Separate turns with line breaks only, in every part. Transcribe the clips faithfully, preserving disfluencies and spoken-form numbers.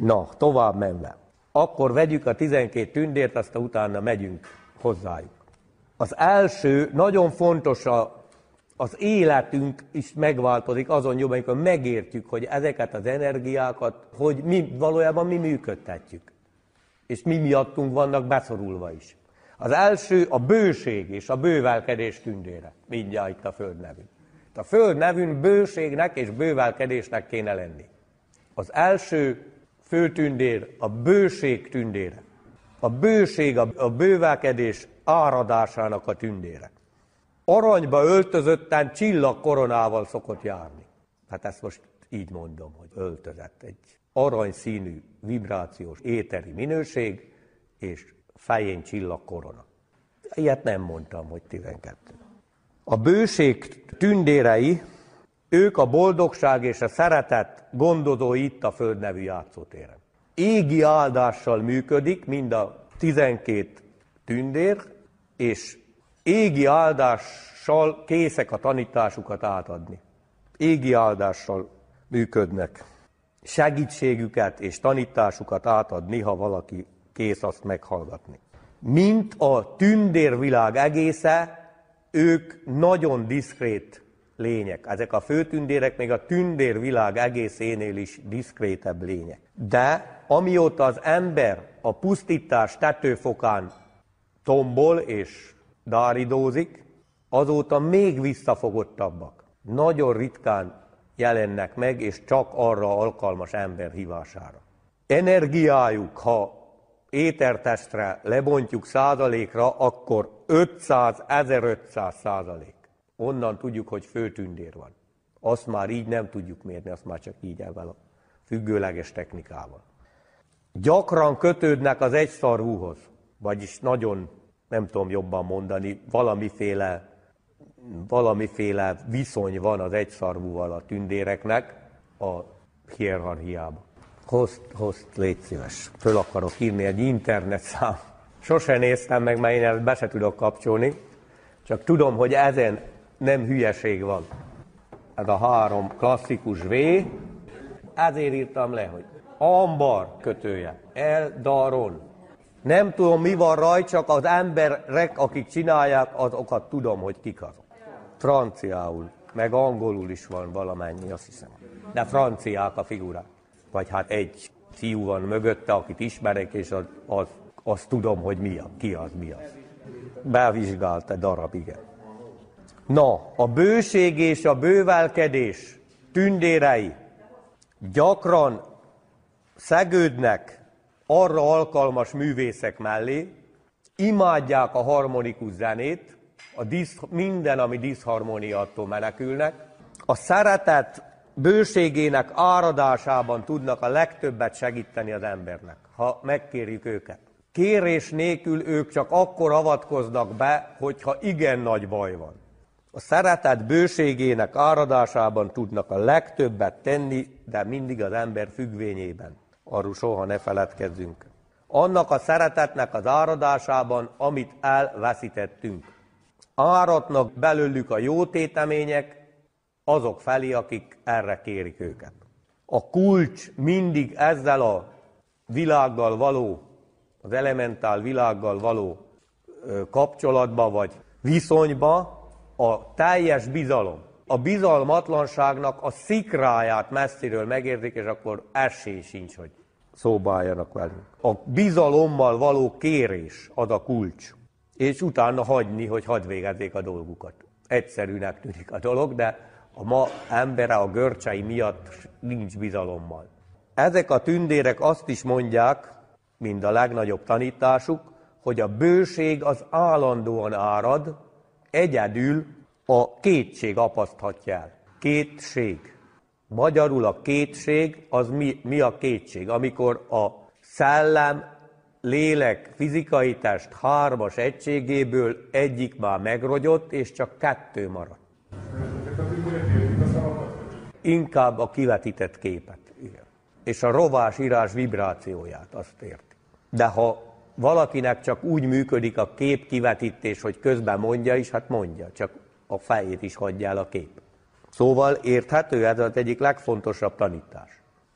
Na, tovább menve. Akkor vegyük a tizenkét tündért, aztán utána megyünk hozzájuk. Az első, nagyon fontos, a, az életünk is megváltozik azon jobban, amikor megértjük, hogy ezeket az energiákat, hogy mi valójában mi működtetjük. És mi miattunk vannak beszorulva is. Az első a bőség és a bővelkedés tündére. Mindjárt itt a Föld nevünk. A Föld nevünk bőségnek és bővelkedésnek kéne lenni. Az első főtündér a bőség tündére. A bőség, a, a bővelkedés áradásának a tündére. Aranyba öltözötten csillagkoronával szokott járni. Hát ezt most így mondom, hogy öltözött. Egy aranyszínű, vibrációs, éteri minőség, és fején csillagkorona. Ilyet nem mondtam, hogy tizenkettő. A bőség tündérei, ők a boldogság és a szeretet gondozói itt a Föld nevű játszótéren. Égi áldással működik mind a tizenkét tündér, és égi áldással készek a tanításukat átadni. Égi áldással működnek. Segítségüket és tanításukat átadni, ha valaki kész azt meghallgatni. Mint a tündérvilág egésze, ők nagyon diszkrét lények. Ezek a főtündérek még a tündérvilág egészénél is diszkrétebb lények. De amióta az ember a pusztítás tetőfokán tombol és dáridózik, azóta még visszafogottabbak. Nagyon ritkán jelennek meg, és csak arra alkalmas ember hívására. Energiájuk, ha étertestre lebontjuk százalékra, akkor ötszáz ezerötszáz százalék. Onnan tudjuk, hogy főtündér van. Azt már így nem tudjuk mérni, azt már csak így ezzel a függőleges technikával. Gyakran kötődnek az egyszarvúhoz, vagyis nagyon, nem tudom jobban mondani, valamiféle, valamiféle viszony van az egyszarvúval a tündéreknek a hierarchiában. Hozd, hozd, légy szíves. Föl akarok írni egy internetszám. Sose néztem meg, mert én ezt be se tudok kapcsolni. Csak tudom, hogy ezen nem hülyeség van. Ez a három klasszikus V. Ezért írtam le, hogy ambar kötője. El-daron. Nem tudom, mi van rajta, csak az emberek, akik csinálják, azokat tudom, hogy kik azok. Franciául, meg angolul is van valamennyi, azt hiszem. De franciák a figurák. Vagy hát egy fiú van mögötte, akit ismerek, és az, az, azt tudom, hogy mi a, ki az, mi az. Bevizsgált egy darab, igen. Na, a bőség és a bővelkedés tündérei gyakran szegődnek arra alkalmas művészek mellé, imádják a harmonikus zenét, a disz, minden, ami diszharmóniától menekülnek, a szeretet bőségének áradásában tudnak a legtöbbet segíteni az embernek, ha megkérjük őket. Kérés nélkül ők csak akkor avatkoznak be, hogyha igen nagy baj van. A szeretet bőségének áradásában tudnak a legtöbbet tenni, de mindig az ember függvényében. Arról soha ne feledkezzünk. Annak a szeretetnek az áradásában, amit elveszítettünk. Áradnak belőlük a jó tétemények, azok felé, akik erre kérik őket. A kulcs mindig ezzel a világgal való, az elementál világgal való kapcsolatba vagy viszonyba a teljes bizalom. A bizalmatlanságnak a szikráját messziről megérzik, és akkor esély sincs, hogy szóba álljanak velünk. A bizalommal való kérés az a kulcs, és utána hagyni, hogy hadd végezzék a dolgukat. Egyszerűnek tűnik a dolog, de a ma embere a görcsei miatt nincs bizalommal. Ezek a tündérek azt is mondják, mind a legnagyobb tanításuk, hogy a bőség az állandóan árad, egyedül a kétség apaszthatja el. Kétség. Magyarul a kétség, az mi, mi a kétség? Amikor a szellem, lélek, fizikai test hármas egységéből egyik már megrogyott, és csak kettő maradt. Inkább a kivetített képet. Igen. És a rovás írás vibrációját, azt érti. De ha valakinek csak úgy működik a kép kivetítés, hogy közben mondja is, hát mondja, csak a fejét is hagyja el a kép. Szóval érthető, ez az egyik legfontosabb tanítás,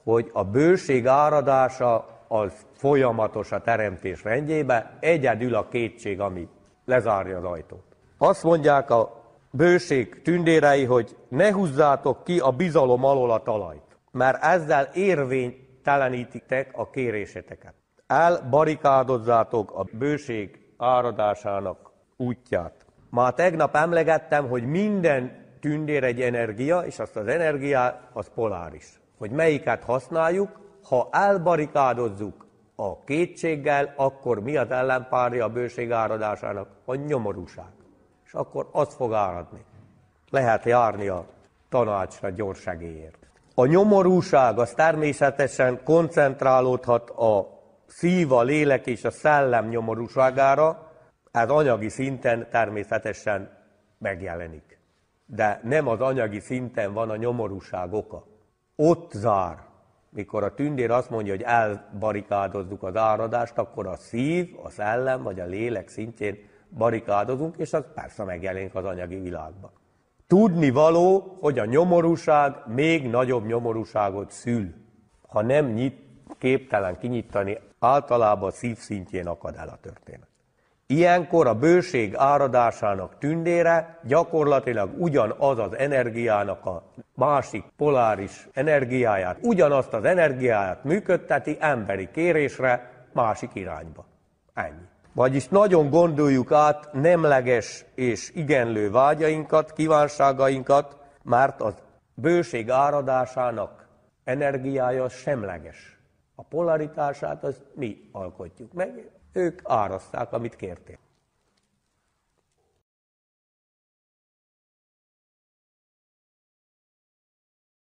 hogy a bőség áradása az folyamatos a teremtés rendjébe, egyedül a kétség, ami lezárja az ajtót. Azt mondják a bőség tündérei, hogy ne húzzátok ki a bizalom alól a talajt, mert ezzel érvénytelenítitek a kéréseteket. Elbarikádozzátok a bőség áradásának útját. Már tegnap emlegettem, hogy minden tündér egy energia, és azt az energiát az poláris. Hogy melyiket használjuk, ha elbarikádozzuk a kétséggel, akkor mi az ellenpárja a bőség áradásának? A nyomorúság. És akkor az fog áradni. Lehet járni a tanácsra gyors segélyért. A nyomorúság az természetesen koncentrálódhat a szív, a lélek és a szellem nyomorúságára, ez anyagi szinten természetesen megjelenik. De nem az anyagi szinten van a nyomorúság oka. Ott zár. Mikor a tündér azt mondja, hogy elbarikádozzuk az áradást, akkor a szív, a szellem vagy a lélek szintjén barikádozunk, és az persze megjelenik az anyagi világban. Tudni való, hogy a nyomorúság még nagyobb nyomorúságot szül, ha nem nyit, képtelen kinyitani, általában a szív szintjén akad el a történet. Ilyenkor a bőség áradásának tündére gyakorlatilag ugyanaz az energiának a másik poláris energiáját, ugyanazt az energiáját működteti emberi kérésre másik irányba. Ennyi. Vagyis nagyon gondoljuk át nemleges és igenlő vágyainkat, kívánságainkat, mert az bőség áradásának energiája semleges. A polaritását az mi alkotjuk meg, ők áraszták, amit kérték.